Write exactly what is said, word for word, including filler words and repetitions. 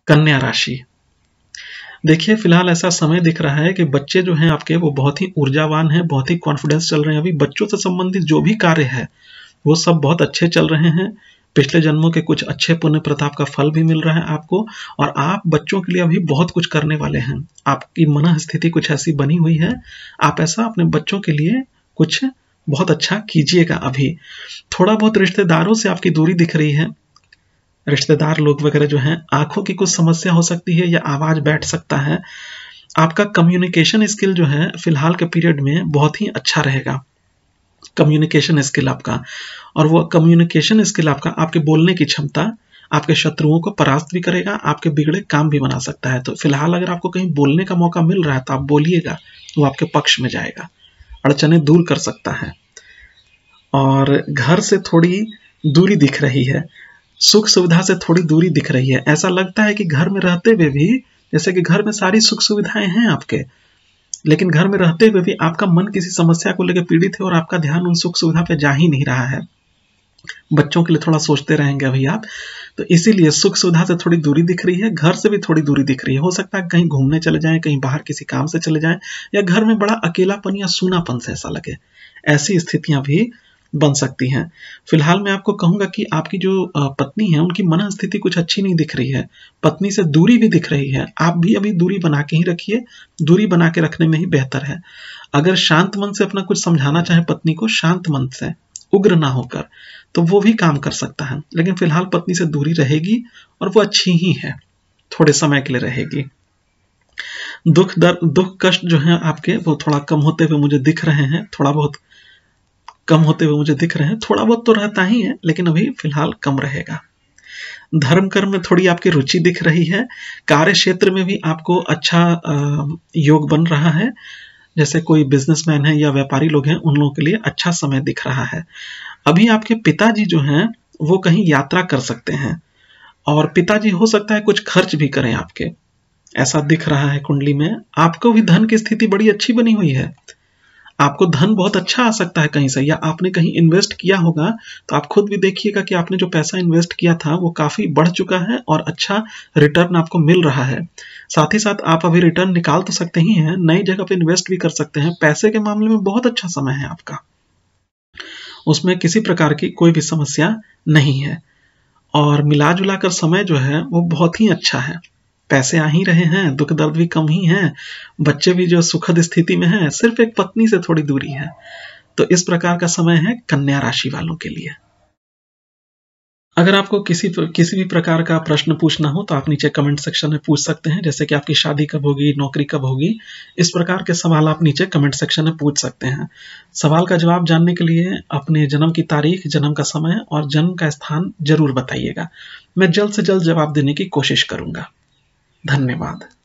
कन्या राशि, देखिए फिलहाल ऐसा समय दिख रहा है कि बच्चे जो हैं आपके वो बहुत ही ऊर्जावान हैं, बहुत ही कॉन्फिडेंस चल रहे हैं। अभी बच्चों से संबंधित जो भी कार्य है वो सब बहुत अच्छे चल रहे हैं। पिछले जन्मों के कुछ अच्छे पुण्य प्रताप का फल भी मिल रहा है आपको, और आप बच्चों के लिए अभी बहुत कुछ करने वाले हैं। आपकी मन स्थिति कुछ ऐसी बनी हुई है, आप ऐसा अपने बच्चों के लिए कुछ बहुत अच्छा कीजिएगा। अभी थोड़ा बहुत रिश्तेदारों से आपकी दूरी दिख रही है, रिश्तेदार लोग वगैरह जो हैं, आंखों की कुछ समस्या हो सकती है या आवाज बैठ सकता है। आपका कम्युनिकेशन स्किल जो है फिलहाल के पीरियड में बहुत ही अच्छा रहेगा, कम्युनिकेशन स्किल आपका, और वो कम्युनिकेशन स्किल आपका आपके बोलने की क्षमता आपके शत्रुओं को परास्त भी करेगा, आपके बिगड़े काम भी बना सकता है। तो फिलहाल अगर आपको कहीं बोलने का मौका मिल रहा है तो आप बोलिएगा, वो आपके पक्ष में जाएगा, अड़चने दूर कर सकता है। और घर से थोड़ी दूरी दिख रही है, सुख सुविधा से थोड़ी दूरी दिख रही है। ऐसा लगता है कि घर में रहते हुए भी, जैसे कि घर में सारी सुख सुविधाएं हैं आपके, लेकिन घर में रहते हुए भी आपका मन किसी समस्या को लेकर पीड़ित है और आपका ध्यान उन सुख सुविधा पे जा ही नहीं रहा है। बच्चों के लिए थोड़ा सोचते रहेंगे अभी आप, तो इसीलिए सुख सुविधा से थोड़ी दूरी दिख रही है, घर से भी थोड़ी दूरी दिख रही है। हो सकता है कहीं घूमने चले जाएं, कहीं बाहर किसी काम से चले जाएं, या घर में बड़ा अकेलापन या सूनापन से ऐसा लगे, ऐसी स्थितियां भी बन सकती हैं। फिलहाल मैं आपको कहूंगा कि आपकी जो पत्नी है उनकी मन स्थिति कुछ अच्छी नहीं दिख रही है, पत्नी से दूरी भी दिख रही है। आप भी अभी दूरी बना के ही रखिए, दूरी बना के रखने में ही बेहतर है। अगर शांत मन से अपना कुछ समझाना चाहे पत्नी को, शांत मन से, उग्र ना होकर, तो वो भी काम कर सकता है। लेकिन फिलहाल पत्नी से दूरी रहेगी और वो अच्छी ही है, थोड़े समय के लिए रहेगी। दुख दर्द दुख कष्ट जो है आपके वो थोड़ा कम होते हुए मुझे दिख रहे हैं, थोड़ा बहुत कम होते हुए मुझे दिख रहे हैं। थोड़ा बहुत तो रहता ही है, लेकिन अभी फिलहाल कम रहेगा। धर्म कर्म में थोड़ी आपकी रुचि दिख रही है, कार्य क्षेत्र में भी आपको अच्छा योग बन रहा है। जैसे कोई बिजनेसमैन है या व्यापारी लोग हैं, उन लोगों के लिए अच्छा समय दिख रहा है। अभी आपके पिताजी जो हैं वो कहीं यात्रा कर सकते हैं, और पिताजी हो सकता है कुछ खर्च भी करें आपके, ऐसा दिख रहा है कुंडली में। आपको भी धन की स्थिति बड़ी अच्छी बनी हुई है, आपको धन बहुत अच्छा आ सकता है कहीं से, या आपने कहीं इन्वेस्ट किया होगा, तो आप खुद भी देखिएगा कि आपने जो पैसा इन्वेस्ट किया था वो काफी बढ़ चुका है और अच्छा रिटर्न आपको मिल रहा है। साथ ही साथ आप अभी रिटर्न निकाल तो सकते ही हैं, नई जगह पे इन्वेस्ट भी कर सकते हैं। पैसे के मामले में बहुत अच्छा समय है आपका, उसमें किसी प्रकार की कोई भी समस्या नहीं है, और मिला जुला कर समय जो है वो बहुत ही अच्छा है। पैसे आ ही रहे हैं, दुख दर्द भी कम ही है, बच्चे भी जो सुखद स्थिति में हैं, सिर्फ एक पत्नी से थोड़ी दूरी है। तो इस प्रकार का समय है कन्या राशि वालों के लिए। अगर आपको किसी किसी भी प्रकार का प्रश्न पूछना हो तो आप नीचे कमेंट सेक्शन में पूछ सकते हैं, जैसे कि आपकी शादी कब होगी, नौकरी कब होगी, इस प्रकार के सवाल आप नीचे कमेंट सेक्शन में पूछ सकते हैं। सवाल का जवाब जानने के लिए अपने जन्म की तारीख, जन्म का समय और जन्म का स्थान जरूर बताइएगा। मैं जल्द से जल्द जवाब देने की कोशिश करूंगा। धन्यवाद।